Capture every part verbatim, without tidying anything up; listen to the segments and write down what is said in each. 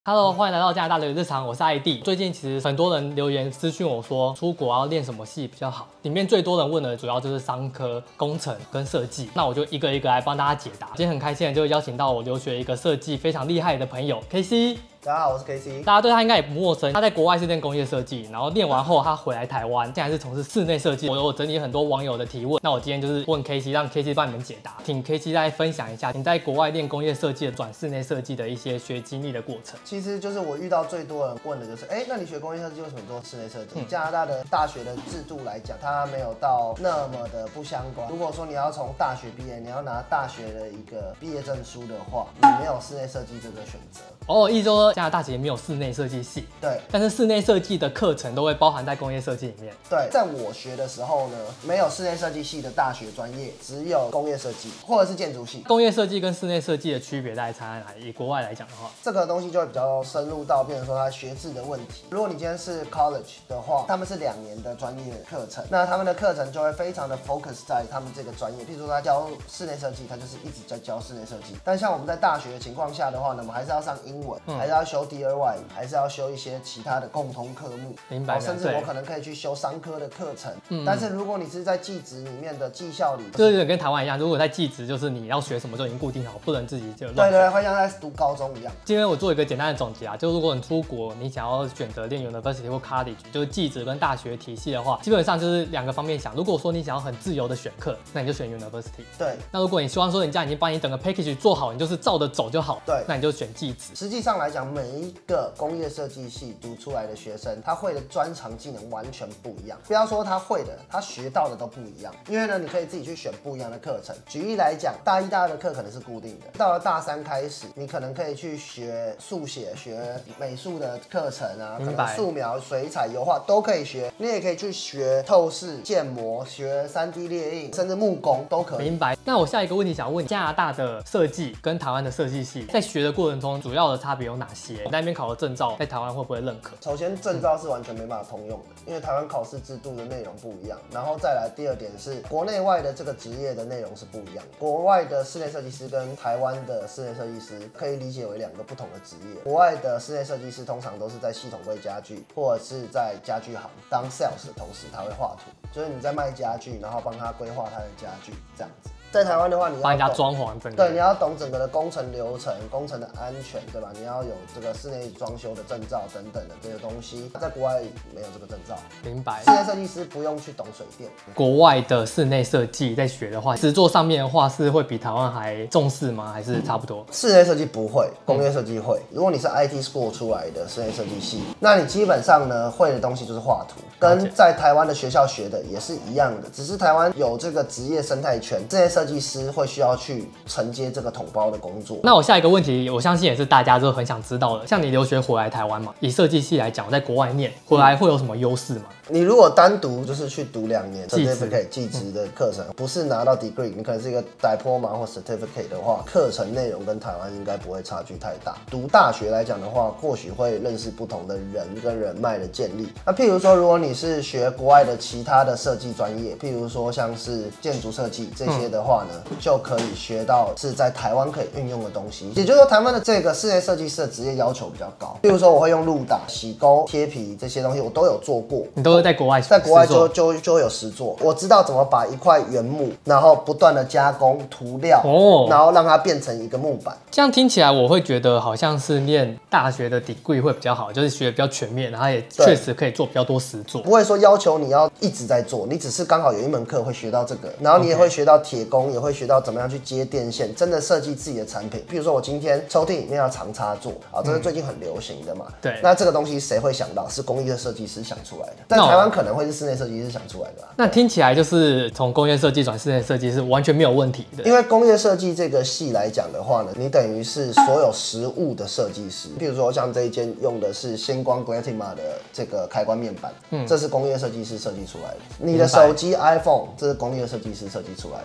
Hello， 欢迎来到加拿大的日常，我是艾弟。最近其实很多人留言私讯我说，出国要练什么系比较好？里面最多人问的主要就是商科、工程跟设计。那我就一个一个来帮大家解答。今天很开心的就邀请到我留学一个设计非常厉害的朋友 K C。 大家好，我是 K C。 大家对他应该也不陌生，他在国外是练工业设计，然后练完后他回来台湾，现在是从事室内设计。我有整理很多网友的提问，那我今天就是问 K C， 让 K C 帮你们解答，请 K C 再分享一下你在国外练工业设计转室内设计的一些学经历的过程。 其实就是我遇到最多人问的就是，哎、欸，那你学工业设计为什么做室内设计？嗯、加拿大的大学的制度来讲，它没有到那么的不相关。如果说你要从大学毕业，你要拿大学的一个毕业证书的话，你没有室内设计这个选择。 哦，意思说加拿大其实没有室内设计系， 对， 但是室内设计的课程都会包含在工业设计里面。 对，在我学的时候呢，没有室内设计系的大学专业，只有工业设计或者是建筑系。 工业设计跟室内设计的区别大概差在哪里？以国外来讲的话， 这个东西就会比较深入到，变成说它学制的问题。如果你今天是 college 的话，他们是两年的专业课程，那他们的课程就会非常的 focus 在他们这个专业。譬如说他教室内设计，他就是一直在教室内设计。但像我们在大学的情况下的话呢，我们还是要上英文，嗯、还是要修第二外语，还是要修一些其他的共同科目。 明白。 甚至我可能可以去修商科的课程。嗯、但是如果你是在技职里面的技校里， 就是跟台湾一样，如果在技职，就是你要学什么就已经固定好，不能自己就乱。 对对，会像在读高中一样。 今天我做一个简单的总结啊，就如果你出国，你想要选择练 university 或 college， 就是技职跟大学体系的话，基本上就是两个方面想。如果说你想要很自由的选课，那你就选 university。对。那如果你希望说人家已经帮你整个 package 做好，你就是照着走就好，对，那你就选技职。 实际上来讲，每一个工业设计系读出来的学生，他会的专长技能完全不一样。不要说他会的，他学到的都不一样。因为呢，你可以自己去选不一样的课程。举例来讲，大一、大二的课可能是固定的，到了大三开始，你可能可以去学速写、学美术的课程啊，可能素描、水彩、油画都可以学。你也可以去学透视、建模、学 三 D 列印，甚至木工都可以。 明白。那我下一个问题想问，加拿大的设计跟台湾的设计系在学的过程中，主要的差别有哪些？你那边考的证照，在台湾会不会认可？ 首先，证照是完全没办法通用的，因为台湾考试制度的内容不一样。然后再来第二点是，国内外的这个职业的内容是不一样的。国外的室内设计师跟台湾的室内设计师可以理解为两个不同的职业。国外的室内设计师通常都是在系统柜家具或者是在家具行当 sales 的同时，他会画图，就是你在卖家具，然后帮他规划他的家具这样子。在台湾的话，你要帮人家装潢整个， 对，你要懂整个的工程流程、工程的安全，对吧？你要有这个室内装修的证照等等的这些东西，在国外没有这个证照。 明白。 室内设计师不用去懂水电。 国外的室内设计在学的话，实作上面的话是会比台湾还重视吗？还是差不多？ 室内设计不会，工业设计会。如果你是 I T school 出来的室内设计系，那你基本上呢会的东西就是画图，跟在台湾的学校学的也是一样的，只是台湾有这个职业生态圈，室内设计师会需要去承接这个统包的工作。 那我下一个问题，我相信也是大家都很想知道的。像你留学回来台湾嘛，以设计系来讲，我在国外念回来会有什么优势吗？ 你如果单独就是去读两年 certificate 技职的课程，不是拿到 degree， 你可能是一个 diploma 或 certificate 的话，课程内容跟台湾应该不会差距太大。读大学来讲的话，或许会认识不同的人跟人脉的建立。那譬如说，如果你是学国外的其他的设计专业，譬如说像是建筑设计这些的话呢，嗯、就可以学到是在台湾可以运用的东西。也就是说，台湾的这个室内设计师的职业要求比较高。譬如说，我会用路打、洗钩、贴皮这些东西，我都有做过。 你都是在国外， 在国外就就就会有实作，我知道怎么把一块原木，然后不断的加工涂料，哦，然后让它变成一个木板。 这样听起来，我会觉得好像是念大学的 degree 会比较好，就是学比较全面，然后也确实可以做比较多实作。 不会说要求你要一直在做，你只是刚好有一门课会学到这个，然后你也会学到铁工，也会学到怎么样去接电线，真的设计自己的产品。比如说我今天抽屉里面要藏插座啊，这是最近很流行的嘛。嗯、对，那这个东西谁会想到？是工业设计师想出来的，在台湾可能会是室内设计师想出来的、啊。 那听起来就是从工业设计转室内设计是完全没有问题的。 因为工业设计这个系来讲的话呢，你等于是所有实物的设计师。譬如说像这一间用的是星光 Glatima 的这个开关面板，嗯，这是工业设计师设计出来的。你的手机 iPhone， 这是工业设计师设计出来的。 难怪那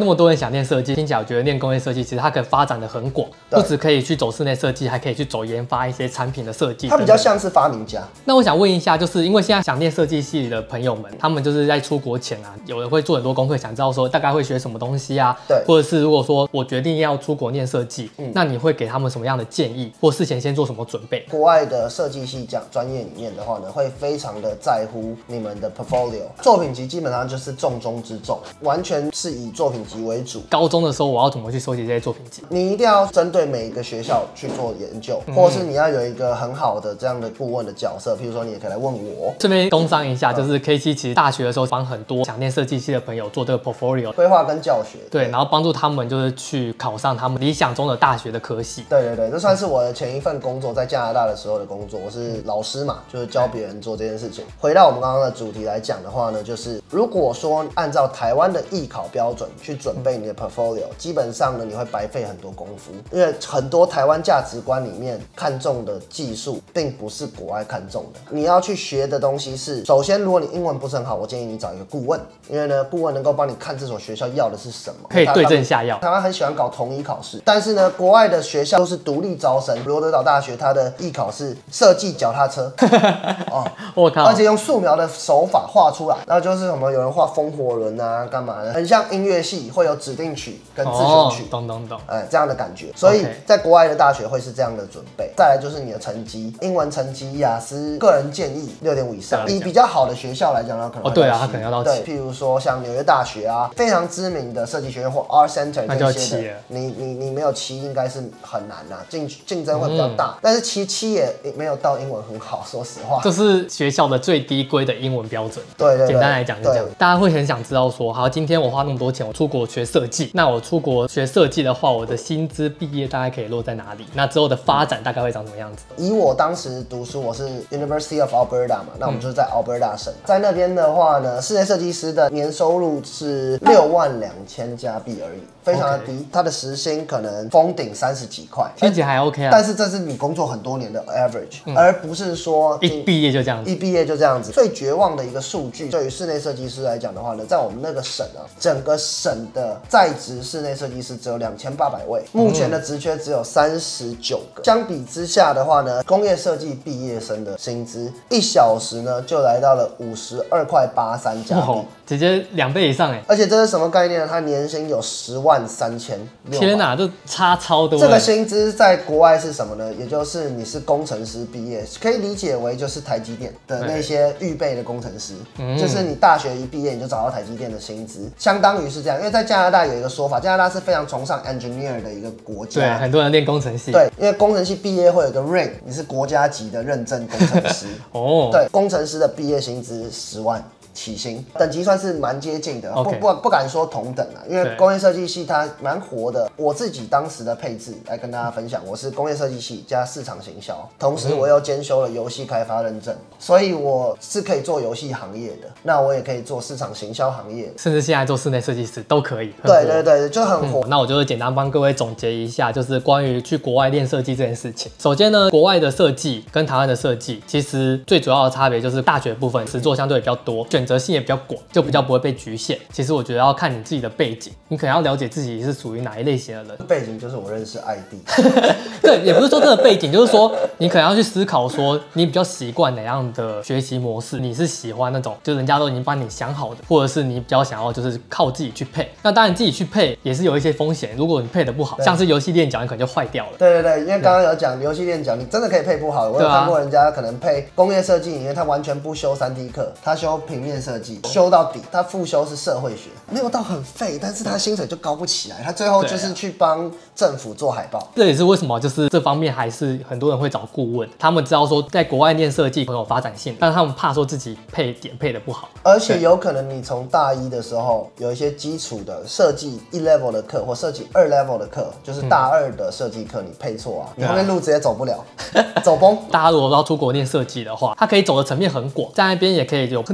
那么多人想念设计，听起来我觉得念工业设计其实它可以发展的很广，不只可以去走室内设计，还可以去走研发一些产品的设计。 它比较像是发明家。 那我想问一下，就是因为现在想念设计系的朋友们，他们就是在出国前啊，有人会做很多功课，想知道说大概会学什么东西啊， 对， 或者是如果说我决定要出国念设计，嗯，那你会给他们什么样的建议，或事前先做什么准备？ 国外的设计系讲专业里面的话呢，会非常的在乎你们的 portfolio 作品集，基本上就是重中之重，完全是以作品集为主。 高中的时候，我要怎么去收集这些作品集？ 你一定要针对每一个学校去做研究，嗯、或是你要有一个很好的这样的顾问的角色。譬如说，你也可以来问我。 这边工商一下，就是 K C 其实大学的时候帮很多想念设计系的朋友做这个 portfolio 规划跟教学， 对，然后帮助他们就是去考上他们理想中的大学的科系。 对对对，这算是我的前一份工作，在加拿大的时候的工作。我是老师嘛，就是教别人做这件事情。回到我们刚刚的主题来讲的话呢，就是如果说按照台湾的艺考标准去准备你的 portfolio， 基本上呢你会白费很多功夫，因为很多台湾价值观里面看重的技术，并不是国外看重的。你要去学的东西是，首先如果你英文不是很好，我建议你找一个顾问，因为呢顾问能够帮你看这所学校要的是什么， 可以对症下药。 台湾很喜欢搞统一考试，但是呢国外的学校都是独立招生。罗德岛大学它的艺考是设计脚踏车，哦， 我靠， 而且用素描的手法画出来，然后就是什么有人画风火轮啊，干嘛的，很像音乐系会有指定曲跟自选曲， 懂懂懂， 哎，这样的感觉。所以在国外的大学会是这样的准备。再来就是你的成绩，英文成绩雅思个人建议六点五以上，以比较好的学校来讲呢，可能哦对啊，他可能要到对，譬如说像纽约大学啊，非常知名的设计学院或 Art Center 这些的，你你你没有七应该是很难呐、啊，竞竞争会比较大。嗯、但是其七也没有到英文很好，说实话， 这是学校的最低规的英文标准。 对 对, 对， 简单来讲是这样。大家会很想知道说，好，今天我花那么多钱，我出国学设计，那我出国学设计的话，我的薪资毕业大概可以落在哪里？那之后的发展大概会长什么样子？ 以我当时读书，我是 University of Alberta 嘛，那我们就是在 Alberta 省，在那边的话呢，室内设计师的年收入是六万两千加币而已，非常的低。Okay. 他的时薪可能封顶三十几块， 听起来还 OK 啊。 但是这是你工作很多年的 average，、嗯、而不是说一毕业就这样子。 一毕业就这样子。最绝望的一个数据，对于室内设计师来讲的话呢，在我们那个省啊，整个省的在职室内设计师只有两千八百位，目前的职缺只有三十九个。相比之下的话呢，工业设计毕业生的薪资一小时呢就来到了五十二块八三加币， 直接两倍以上哎！ 而且这是什么概念呢？他年薪有十万三千六。 天哪，这差超多！ 这个薪资在国外是什么呢？也就是你是工程师毕业，可以理解为就是台积电的那些预备的工程师，嗯、就是你大学一毕业你就找到台积电的薪资，相当于是这样。因为在加拿大有一个说法，加拿大是非常崇尚 engineer 的一个国家， 对，很多人念工程系。 对，因为工程系毕业会有一个 rank， 你是国家级的认证工程师。哦，对，工程师的毕业薪资十万。起薪等级算是蛮接近的， okay. 不不不敢说同等啊，因为工业设计系它蛮活的。我自己当时的配置来跟大家分享，我是工业设计系加市场行销，同时我又兼修了游戏开发认证，所以我是可以做游戏行业的，那我也可以做市场行销行业， 甚至现在做室内设计师都可以。 对对对，就很火、嗯。 那我就简单帮各位总结一下，就是关于去国外练设计这件事情。首先呢，国外的设计跟台湾的设计其实最主要的差别就是大学部分实作相对比较多，选择性也比较广，就比较不会被局限。其实我觉得要看你自己的背景，你可能要了解自己是属于哪一类型的人。 背景就是我认识艾迪， 对，也不是说这个背景，就是说你可能要去思考说你比较习惯哪样的学习模式，你是喜欢那种就人家都已经帮你想好的，或者是你比较想要就是靠自己去配。那当然自己去配也是有一些风险，如果你配的不好，像是游戏链脚，你可能就坏掉了。 对对对，因为刚刚有讲游戏链脚，你真的可以配不好。我有看过人家可能配工业设计，因为他完全不修 三 D 课，他修平面设计，修到底，他副修是社会学，没有到很废，但是他薪水就高不起来，他最后就是去帮政府做海报。 这也是为什么就是这方面还是很多人会找顾问，他们知道说在国外念设计很有发展性，但是他们怕说自己配点配的不好， 而且有可能你从大一的时候有一些基础的设计一 level 的课或设计二 level 的课，就是大二的设计课你配错啊，你后面路直接走不了，走崩。 大家如果要出国念设计的话，他可以走的层面很广，在那边也可以有那么高的薪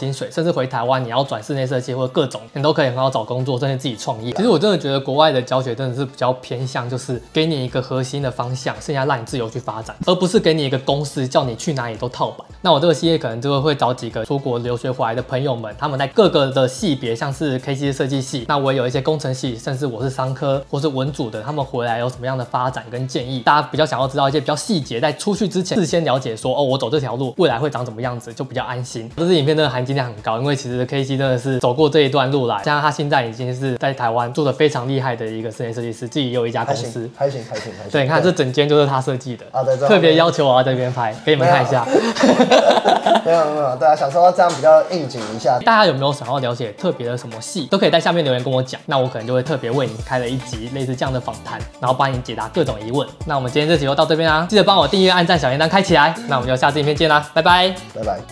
薪水，甚至回台湾你要转室内设计或者各种，你都可以很好找工作，甚至自己创业。其实我真的觉得国外的教学真的是比较偏向，就是给你一个核心的方向，剩下让你自由去发展，而不是给你一个公司叫你去哪里都套板。那我这个系列可能就会找几个出国留学回来的朋友们，他们在各个的系别，像是 K C 设计系，那我也有一些工程系，甚至我是商科或是文组的，他们回来有什么样的发展跟建议，大家比较想要知道一些比较细节，在出去之前事先了解说，哦，我走这条路未来会长怎么样子，就比较安心。这支影片真的含金量很高，因为其实 K C 真的是走过这一段路来，加上他现在已经是在台湾做的非常厉害的一个室内设计师，自己也有一家公司， 还行还行还行。 对，你看这整间就是他设计的， 啊对， 特别要求我要在这边拍，给你们看一下。 没有没有，对啊，想说这样比较应景一下。 大家有没有想要了解特别的什么系，都可以在下面留言跟我讲，那我可能就会特别为你开了一集类似这样的访谈，然后帮你解答各种疑问。那我们今天这集就到这边啦，记得帮我订阅、按赞、小铃铛开起来。那我们就下次影片见啦，拜拜， 拜拜。